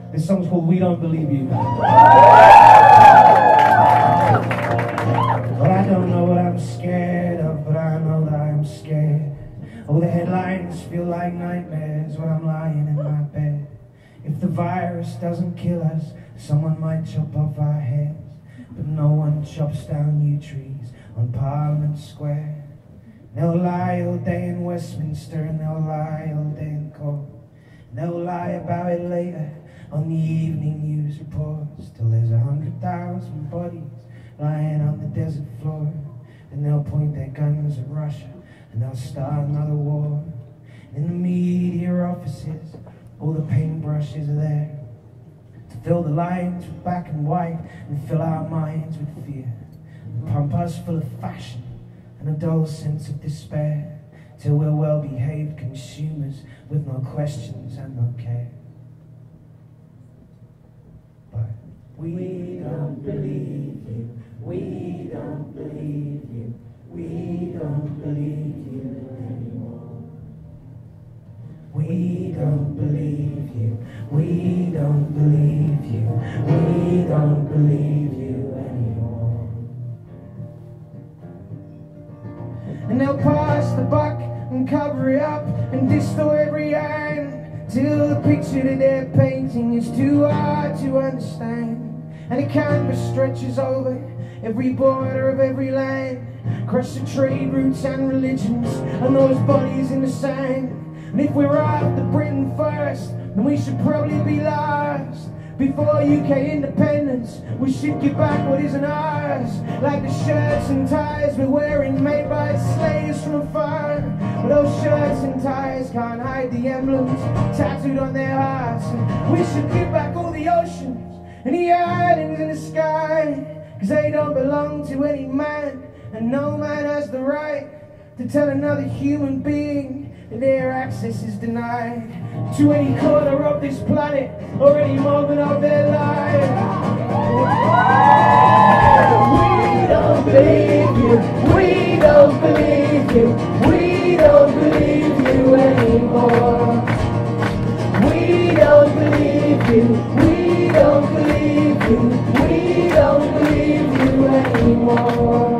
This song's called We Don't Believe You. Well, I don't know what I'm scared of, but I know that I'm scared. Oh, the headlines feel like nightmares when I'm lying in my bed. If the virus doesn't kill us, someone might chop off our heads. But no one chops down yew trees on Parliament Square. They'll lie all day in Westminster and they'll lie all day in court. They'll lie about it later on the evening news reports, till there's 100,000 bodies lying on the desert floor. Then they'll point their guns at Russia and they'll start another war. In the media offices, all the paintbrushes are there to fill the lines with black and white and fill our minds with fear, and pump us full of fashion and a dull sense of despair, till we're well-behaved consumers with no questions and no care. But we don't believe you, we don't believe you, we don't believe you anymore. We don't believe you, we don't believe you, we don't believe you anymore. And they'll pass the buck and cover it up and distort every hand, till the picture that they're painting is too hard to understand. And the canvas stretches over every border of every land, across the trade routes and religions and those bodies in the sand. And if we're after Britain first, then we should probably be last. Before UK independence, we should give back what isn't ours, like the shirts and ties we're wearing made by slaves from afar. But those shirts and ties can't hide the emblems tattooed on their hearts. And we should give back all the oceans and the islands in the sky, 'cause they don't belong to any man, and no man has the right to tell another human being that their access is denied to any corner of this planet or any moment of their life. We don't believe you, we don't believe you, we don't believe you anymore. We don't believe you, we don't believe you, we don't believe you anymore.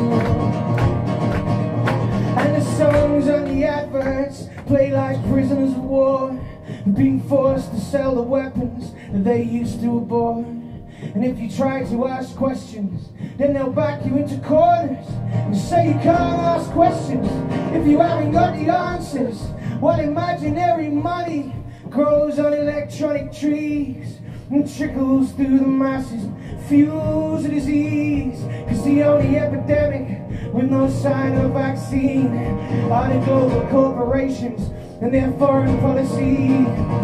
And the songs on the adverts play like prisoners of war, being forced to sell the weapons that they used to abhor. And if you try to ask questions, then they'll back you into corners and say you can't ask questions if you haven't got the answers. While imaginary money grows on electronic trees and trickles through the masses, fuels a disease. 'Cause the only epidemic with no sign of vaccine are the global corporations and their foreign policy.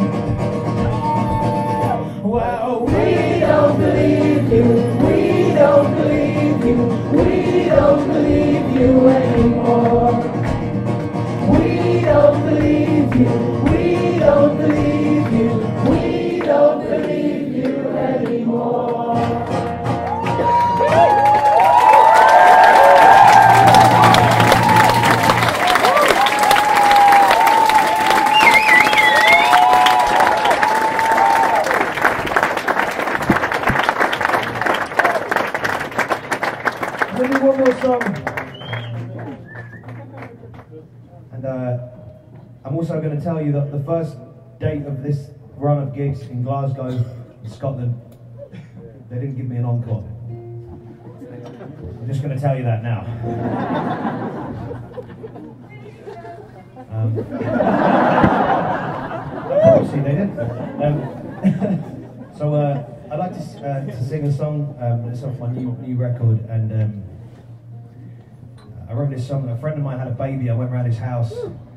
Well, we don't believe you, we don't believe you, we don't believe you anymore. We don't believe you, we don't believe you, we don't believe you anymore. Let me one more song. And I'm also going to tell you that the first date of this run of gigs in Glasgow, in Scotland, they didn't give me an encore. I'm just going to tell you that now. Obviously they didn't. So I'd like to sing a song that's off my new record, and I wrote this song. A friend of mine had a baby. I went around his house